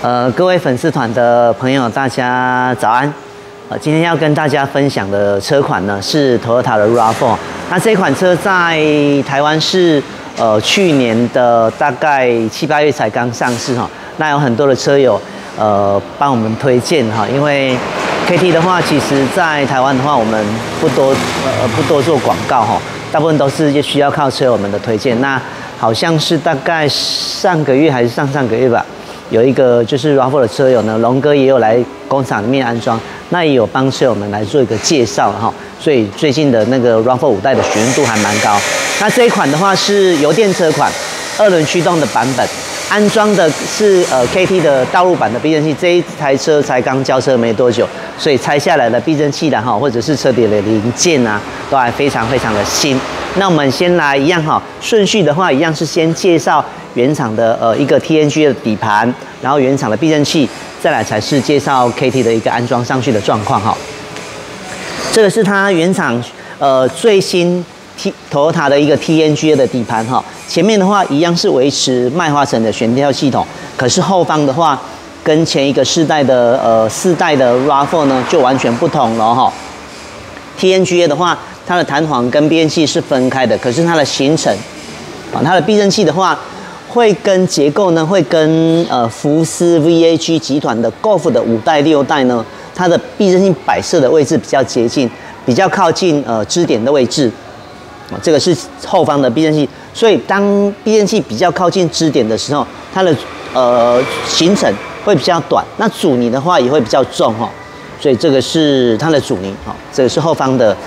各位粉丝团的朋友，大家早安。今天要跟大家分享的车款呢是 Toyota 的 RAV4。那这款车在台湾是去年的大概7、8月才刚上市哈。那有很多的车友帮我们推荐哈，因为 KT 的话，其实在台湾的话，我们不多做广告哈，大部分都是需要靠车友们的推荐。那好像是大概上个月还是上上个月吧。有一个就是 RAV4 的车友呢，龙哥也有来工厂里面安装，那也有帮车友们来做一个介绍哈，所以最近的那个 RAV4 5代的询问度还蛮高。那这一款的话是油电车款，2轮驱动的版本，安装的是KT 的道路版的避震器，这一台车才刚交车没多久，所以拆下来的避震器的哈，或者是车底的零件啊，都还非常的新。那我们先来一样哈，顺序的话一样是先介绍原厂的一个 TNGA 的底盘，然后原厂的避震器，再来才是介绍 KT 的一个安装上去的状况哈。这个是它原厂最新 Toyota 的一个 TNGA 的底盘哈，前面的话一样是维持麦花臣的悬吊系统，可是后方的话跟前一个4代的4代的 RAV4 呢就完全不同了哈。TNGA 的话，它的弹簧跟避震器是分开的，可是它的行程啊，它的避震器的话，会跟结构呢，会跟福斯 VAG 集团的 Golf 的5代、6代呢，它的避震器摆设的位置比较接近，比较靠近支点的位置。这个是后方的避震器，所以当避震器比较靠近支点的时候，它的行程会比较短，那阻尼的话也会比较重哈。所以这个是它的阻尼，哈，这个是后方的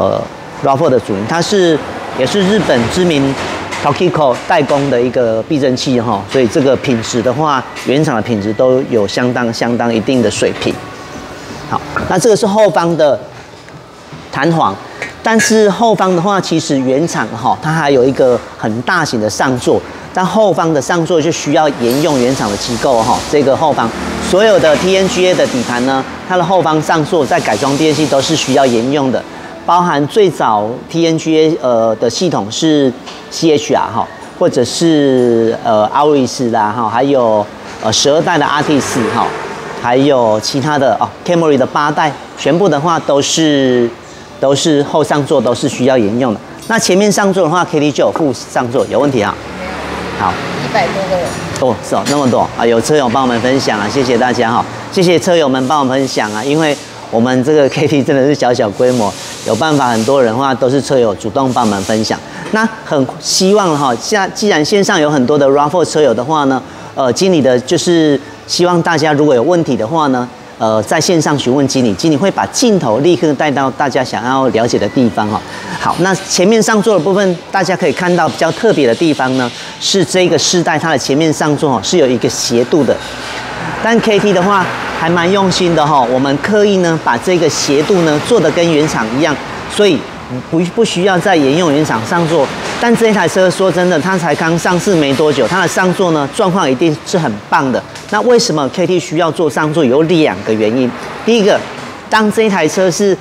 RAV4 的阻尼，它也是日本知名 Tokiko 代工的一个避震器哈，所以这个品质的话，原厂的品质都有相当一定的水平。好，那这个是后方的弹簧，但是后方的话，其实原厂哈，它还有一个很大型的上座，但后方的上座就需要沿用原厂的机构哈，这个后方。所有的 TNGA 的底盘呢，它的后方上座在改装避震器都是需要沿用的，包含最早 TNGA 的系统是 CHR 哈，或者是Auris 啦哈，还有12代的 Artis 哈，还有其他的Camry 的8代，全部的话都是后上座都是需要沿用的。那前面上座的话 ，KT 就有副上座，有问题啊？好 ，100多个人。 是那么多啊！有车友帮我们分享啊，谢谢大家哈，谢谢车友们帮我们分享啊，因为我们这个 KT 真的是小规模，有办法很多人的话都是车友主动帮我们分享。那很希望哈，既然线上有很多的 RAV4 车友的话呢，经理的就是希望大家如果有问题的话呢，在线上询问经理会把镜头立刻带到大家想要了解的地方哈。好，那前面上座的部分，大家可以看到比较特别的地方呢，是这个4代它的前面上座是有一个斜度的，但 KT 的话还蛮用心的哈，我们刻意呢把这个斜度呢做得跟原厂一样，所以不需要再沿用原厂上座。但这一台车说真的，它才刚上市没多久，它的上座呢状况一定是很棒的。那为什么 KT 需要做上座？有2个原因。第一个，当这一台车是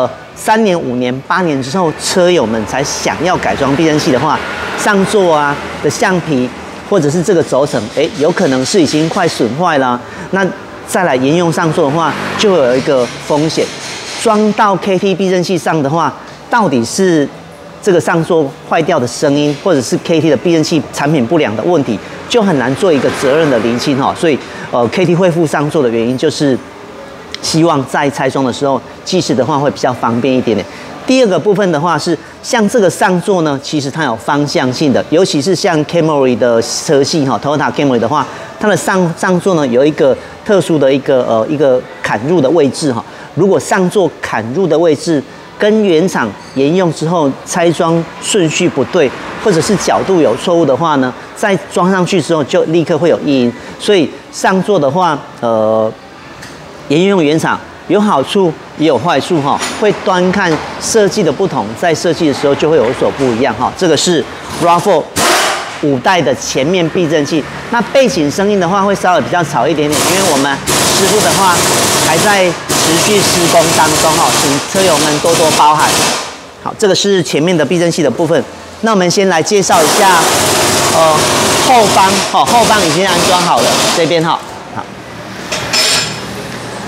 3年、5年、8年之后，车友们才想要改装避震器的话，上座啊的橡皮或者是这个轴承，有可能是已经快损坏了。那再来沿用上座的话，就会有一个风险，装到 KT 避震器上的话，到底是这个上座坏掉的声音，或者是 KT 的避震器产品不良的问题，就很难做一个责任的厘清哈。所以KT 会附上座的原因就是希望在拆装的时候，技师的话会比较方便一点点。第二个部分的话是，像这个上座呢，其实它有方向性的，尤其是像 Camry 的车系哈 ，Toyota Camry 的话，它的上座呢有一个特殊的一个砍入的位置哈。如果上座砍入的位置跟原厂沿用之后拆装顺序不对，或者是角度有错误的话呢，在装上去之后就立刻会有异音。所以上座的话，沿用原厂有好处也有坏处哈，会端看设计的不同，在设计的时候就会有所不一样哈。这个是 RAV4 5代的前面避震器，那背景声音的话会稍微比较吵一点点，因为我们师傅的话还在持续施工当中哈，请车友们多多包涵。好，这个是前面的避震器的部分。那我们先来介绍一下，后方已经安装好了，这边哈。好，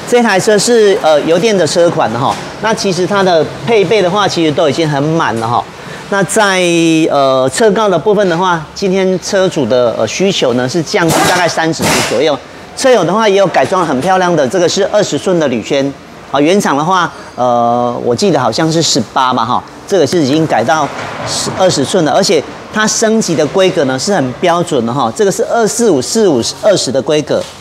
这台车是油电的车款的哈。那其实它的配备的话，其实都已经很满了哈。那在车高的部分的话，今天车主的需求呢是降低大概30度左右。车友的话也有改装很漂亮的，这个是20寸的铝圈。啊，原厂的话，我记得好像是18吧哈，这个是已经改到20寸了，而且它升级的规格呢是很标准的哈，这个是245/45/20的规格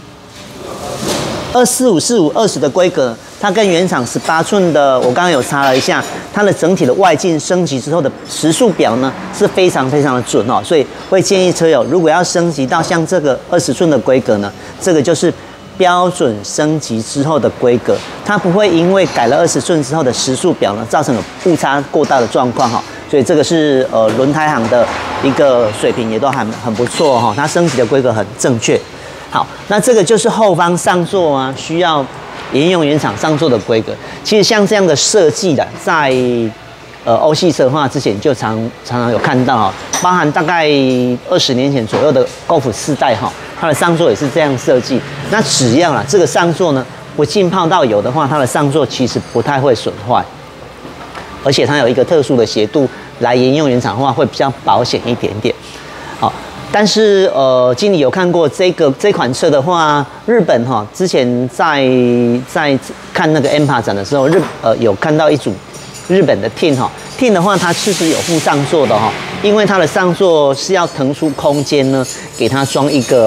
，245/45/20的规格，它跟原厂18寸的，我刚刚有查了一下，它的整体的外径升级之后的时速表呢是非常非常的准哦，所以会建议车友如果要升级到像这个20寸的规格呢，这个就是标准升级之后的规格，它不会因为改了20寸之后的时速表呢，造成误差过大的状况哈。所以这个是轮胎行的一个水平也都很不错哈，它升级的规格很正确。好，那这个就是后方上座啊，需要沿用原厂上座的规格。其实像这样的设计的，在欧系车的话，之前就常常有看到哈，包含大概20年前左右的 Golf 4代哈。它的上座也是这样设计，那只要这个上座呢不浸泡到油的话，它的上座其实不太会损坏，而且它有一个特殊的斜度来沿用原厂的话会比较保险一点点。好，但是经理有看过这款车的话，日本哈之前在看那个 MPA 展的时候，有看到一组日本的 Tin 的话，它其实有附上座的哈，因为它的上座是要腾出空间呢，给它装一个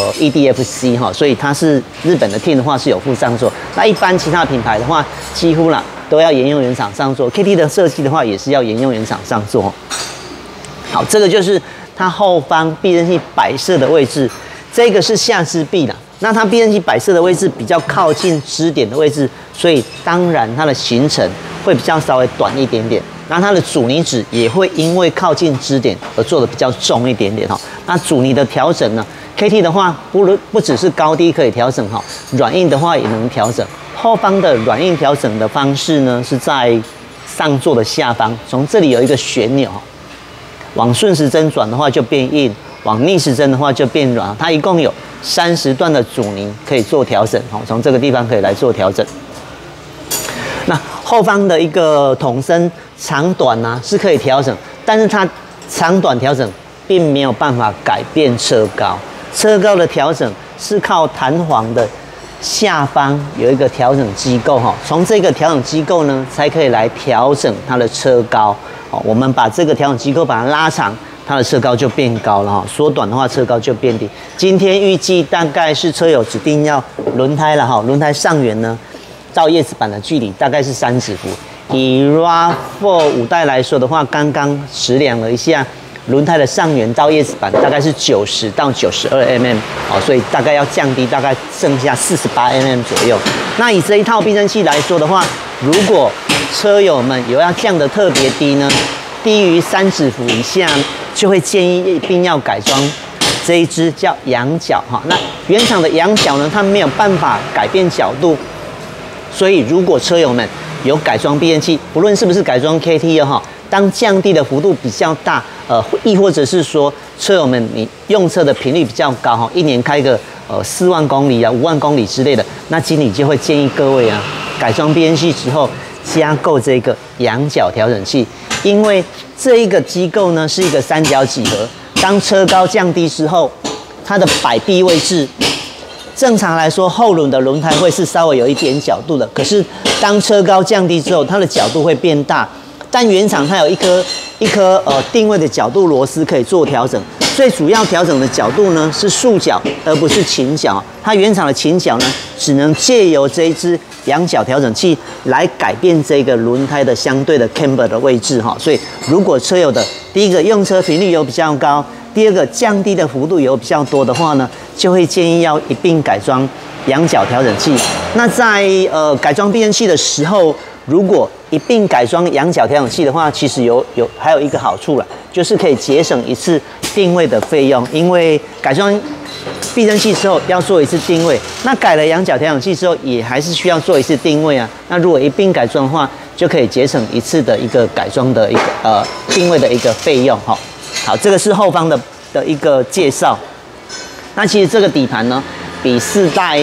EDFC 哈，所以它是日本的 Tin 的话是有附上座。那一般其他品牌的话，几乎都要沿用原厂上座。KT 的设计的话，也是要沿用原厂上座。好，这个就是它后方避震器摆设的位置，这个是下支臂啦。那它避震器摆设的位置比较靠近支点的位置，所以当然它的行程会比较稍微短一点点。那它的阻尼值也会因为靠近支点而做的比较重一点点哈。那阻尼的调整呢 ，KT 的话不只是高低可以调整哈，软硬的话也能调整。后方的软硬调整的方式呢，是在上座的下方，从这里有一个旋钮，往顺时针转的话就变硬，往逆时针的话就变软。它一共有30段的阻尼可以做调整，从这个地方可以来做调整。那后方的一个筒身长短是可以调整，但是它长短调整并没有办法改变车高。车高的调整是靠弹簧的下方有一个调整机构从这个调整机构呢才可以来调整它的车高。我们把这个调整机构把它拉长，它的车高就变高了缩短的话车高就变低。今天预计大概是车友指定要轮胎了轮胎上缘呢到叶子板的距离大概是30伏。以 RAV4 5代来说的话，刚刚实量了一下，轮胎的上缘到叶子板大概是90到92 mm， 所以大概要降低大概剩下48 mm 左右。那以这一套避震器来说的话，如果车友们有要降得特别低呢，低于30伏以下，就会建议一定要改装这一支叫仰角那原厂的仰角呢，它没有办法改变角度。所以，如果车友们有改装避震器，不论是不是改装 KT 当降低的幅度比较大，亦或者是说车友们你用车的频率比较高一年开个4万公里5万公里之类的，那经理就会建议各位改装避震器之后加购这个仰角调整器，因为这一个机构呢是一个三角几何，当车高降低之后，它的摆臂位置。正常来说，后轮的轮胎会是稍微有一点角度的，可是当车高降低之后，它的角度会变大。但原厂它有一颗定位的角度螺丝可以做调整，最主要调整的角度呢是竖角，而不是倾角。它原厂的倾角呢，只能借由这一支仰角调整器来改变这个轮胎的相对的 camber 的位置所以，如果车友的第一个用车频率有比较高，第二个降低的幅度有比较多的话呢，就会建议要一并改装仰角调整器。那在改装避震器的时候，如果一并改装仰角调整器的话，其实还有一个好处啦，就是可以节省一次定位的费用。因为改装避震器之后要做一次定位，那改了仰角调整器之后也还是需要做一次定位那如果一并改装的话，就可以节省一次的一个改装的一个定位的一个费用好，这个是后方的一个介绍。那其实这个底盘呢，比4代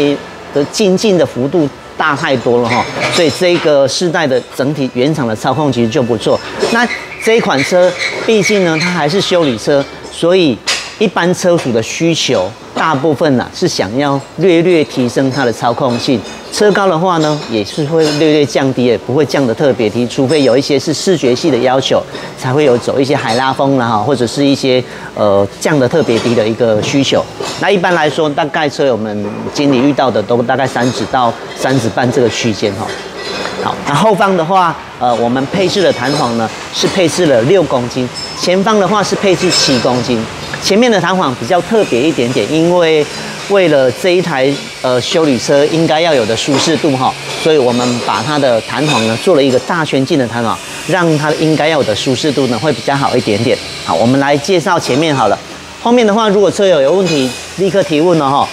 的精进的幅度大太多了哈，所以这个世代的整体原厂的操控其实就不错。那这一款车，毕竟呢它还是休旅车，所以一般车主的需求大部分呢是想要略提升它的操控性。车高的话呢，也是会略降低，也不会降得特别低，除非有一些是视觉系的要求，才会有走一些海拉风啦哈，或者是一些降得特别低的一个需求。那一般来说，大概车友们经理遇到的都大概3指到3指半这个区间哈。好，那后方的话，我们配置的弹簧呢是配置了6公斤，前方的话是配置7公斤。前面的弹簧比较特别一点点，因为为了这一台休旅车应该要有的舒适度哈，所以我们把它的弹簧呢做了一个大圈径的弹簧，让它应该要有的舒适度呢会比较好一点点。好，我们来介绍前面好了，后面的话如果车友有问题，立刻提问了哈。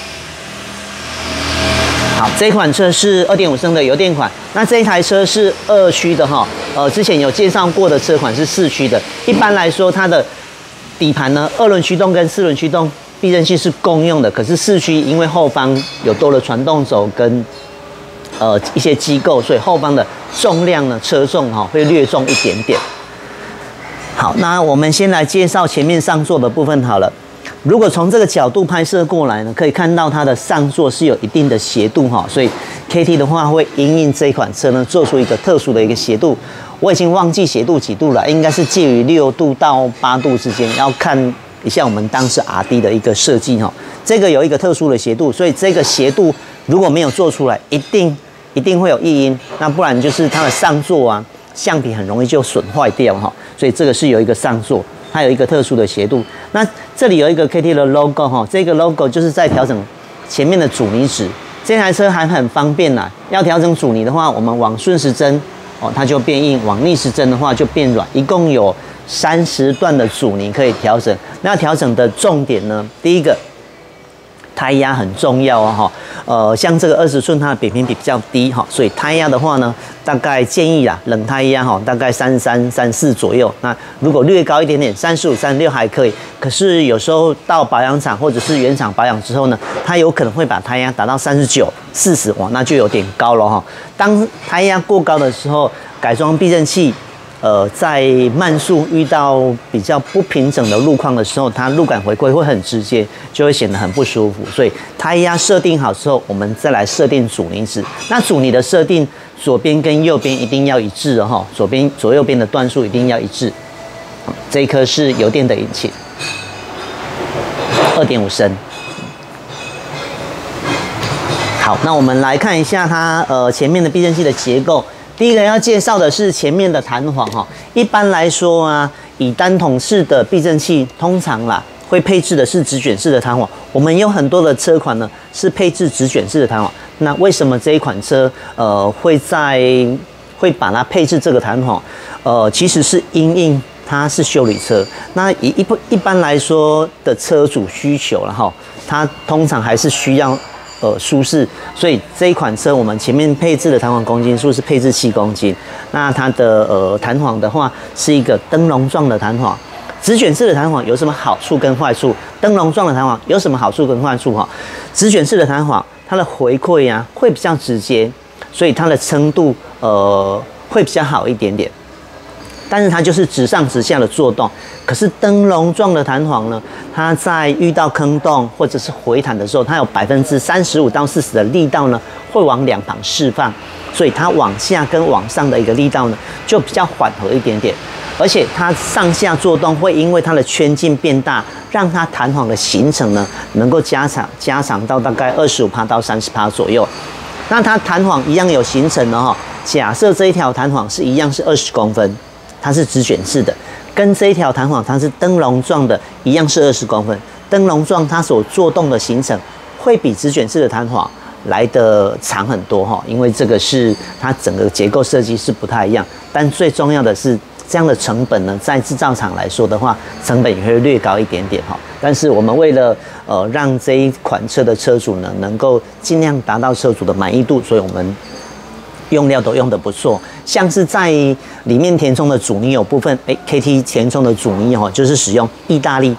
好，这款车是2.5升的油电款，那这一台车是2驱的哈，之前有介绍过的车款是4驱的。一般来说，它的底盘呢，2轮驱动跟4轮驱动避震器是共用的，可是4驱因为后方有多了传动轴跟一些机构，所以后方的重量呢，车重会略重一点点。好，那我们先来介绍前面上座的部分好了。如果从这个角度拍摄过来呢，可以看到它的上座是有一定的斜度哈，所以 KT 的话会因应这一款车呢做出一个特殊的一个斜度。我已经忘记斜度几度了，应该是介于6度到8度之间，要看一下我们当时 RD 的一个设计哈。这个有一个特殊的斜度，所以这个斜度如果没有做出来，一定会有异音，那不然就是它的上座啊，橡皮很容易就损坏掉哈。所以这个是有一个上座。它有一个特殊的斜度，那这里有一个 KT 的 logo 哈，这个 logo 就是在调整前面的阻尼值。这台车还很方便啦，要调整阻尼的话，我们往顺时针它就变硬；往逆时针的话就变软。一共有30段的阻尼可以调整。那调整的重点呢，第一个胎压很重要哦像这个20寸它的扁平比比较低哈，所以胎压的话呢，大概建议啦，冷胎压大概33、34左右。那如果略高一点点，35、36还可以。可是有时候到保养厂或者是原厂保养之后呢，它有可能会把胎压达到39、40，哇，那就有点高了哈。当胎压过高的时候，改装避震器。在慢速遇到比较不平整的路况的时候，它路感回馈会很直接，就会显得很不舒服。所以胎压设定好之后，我们再来设定阻尼值。那阻尼的设定，左边跟右边一定要一致哦，左右边的段数一定要一致。这一颗是油电的引擎，2.5升。好，那我们来看一下它前面的避震器的结构。第一个要介绍的是前面的弹簧哈，一般来说啊，以单筒式的避震器，通常啦会配置的是直卷式的弹簧。我们有很多的车款呢是配置直卷式的弹簧。那为什么这一款车会把它配置这个弹簧？其实是因应它是休旅车。那一般来说的车主需求了哈，它通常还是需要。舒适，所以这一款车我们前面配置的弹簧公斤数是配置7公斤。那它的弹簧的话是一个灯笼状的弹簧。直卷式的弹簧有什么好处跟坏处？灯笼状的弹簧有什么好处跟坏处哈？直卷式的弹簧它的回馈啊会比较直接，所以它的撑度会比较好一点点。但是它就是直上直下的作动。可是灯笼状的弹簧呢，它在遇到坑洞或者是回弹的时候，它有35%到40%的力道呢，会往两旁释放，所以它往下跟往上的一个力道呢，就比较缓和一点点。而且它上下作动会因为它的圈径变大，让它弹簧的行程呢，能够加长到大概25%到30%左右。那它弹簧一样有行程的哈。假设这一条弹簧是一样是20公分。它是直卷式的，跟这一条弹簧它是灯笼状的，一样是20公分。灯笼状它所做动的行程会比直卷式的弹簧来得长很多哈，因为这个是它整个结构设计是不太一样。但最重要的是，这样的成本呢，在制造厂来说的话，成本也会略高一点点哈。但是我们为了让这一款车的车主呢，能够尽量达到车主的满意度，所以我们用料都用得不错，像是在里面填充的阻尼有部分，KT 填充的阻尼就是使用意大利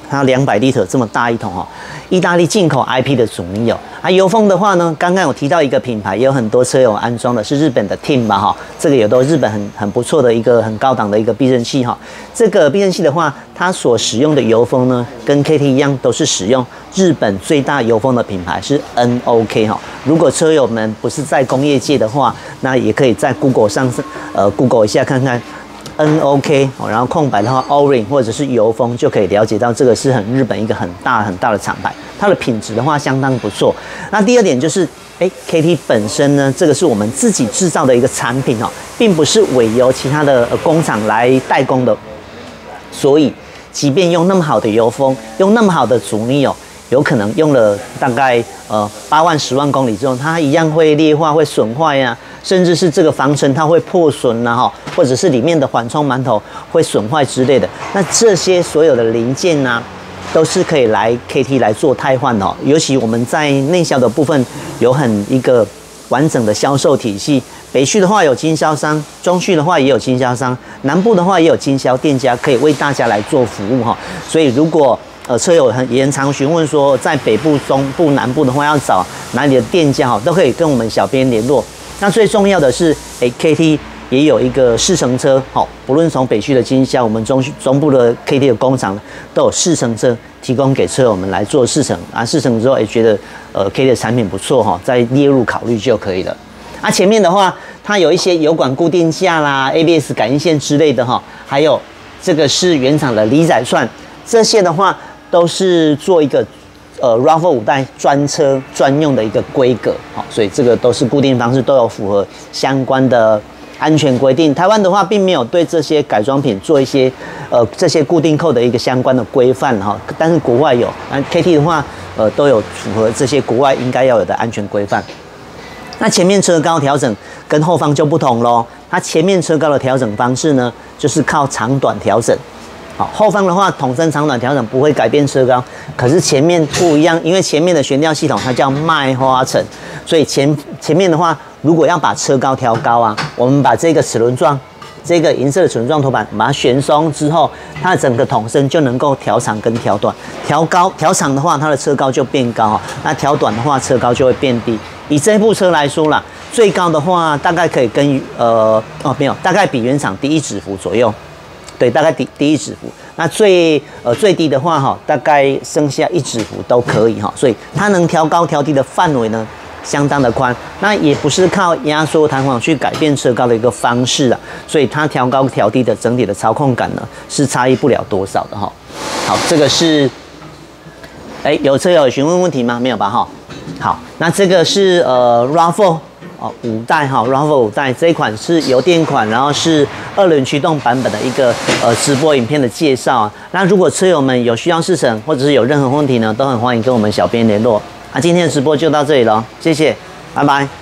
它200L这么大一桶哦，意大利进口 IP 的阻尼油。油封的话呢，刚刚有提到一个品牌，也有很多车友安装的是日本的 Team 吧哈，这个也都日本很不错的一个很高档的一个避震器哈。这个避震器的话，它所使用的油封呢，跟 KT 一样，都是使用日本最大油封的品牌是 NOK 哈。如果车友们不是在工业界的话，那也可以在 Google 上Google 一下看看。NOK， 然后空白的话 O-ring 或者是油封就可以了解到这个是日本一个很大的厂牌，它的品质的话相当不错。那第二点就是，KT 本身呢，这个是我们自己制造的一个产品哦，并不是委由其他的工厂来代工的，所以即便用那么好的油封，用那么好的阻尼油，有可能用了大概8万10万公里之后，它一样会劣化、会损坏呀。甚至是这个防尘它会破损啦哈，或者是里面的缓冲馒头会损坏之类的。那这些所有的零件啊，都是可以来 KT 来做汰换的哦。尤其我们在内销的部分有一个完整的销售体系。北区的话有经销商，中区的话也有经销商，南部的话也有经销店家可以为大家来做服务哈。所以如果车友也很常询问说，在北部、中部、南部的话要找哪里的店家哈，都可以跟我们小编联络。那最重要的是，KT 也有一个试乘车，不论从北区的经销，我们中部的 KT 的工厂都有试乘车提供给车友们来做试乘啊。试乘之后，觉得KT 的产品不错哈，再列入考虑就可以了。啊，前面的话，它有一些油管固定架啦、ABS 感应线之类的哈，还有这个是原厂的离载串，这些的话都是做一个。RAV4 5代专车专用的一个规格，所以这个都是固定方式，都有符合相关的安全规定。台湾的话，并没有对这些改装品做一些这些固定扣的一个相关的规范哈，但是国外有。KT 的话，都有符合这些国外应该要有的安全规范。那前面车高调整跟后方就不同咯，它前面车高的调整方式呢，就是靠长短调整。后方的话，统升长短调整不会改变车高，可是前面不一样，因为前面的悬吊系统它叫麦花臣，所以前面的话，如果要把车高调高啊，我们把这个齿轮状，这个银色的齿轮状头板把它旋松之后，它的整个筒身就能够调长跟调短，调高调长的话，它的车高就变高，那调短的话，车高就会变低。以这部车来说啦，最高的话大概可以跟没有，大概比原厂低1指幅左右。对，大概低1指幅，那最低的话大概剩下1指幅都可以所以它能调高调低的范围呢，相当的宽。那也不是靠压缩弹簧去改变车高的一个方式啊，所以它调高调低的整体的操控感呢，是差异不了多少的好，这个是，有车友询问问题吗？没有吧好，那这个是RAV4。5代RAV4 5代这一款是油电款，然后是2轮驱动版本的一个直播影片的介绍。那如果车友们有需要试乘或者是有任何问题呢，都很欢迎跟我们小编联络。今天的直播就到这里了，谢谢，拜拜。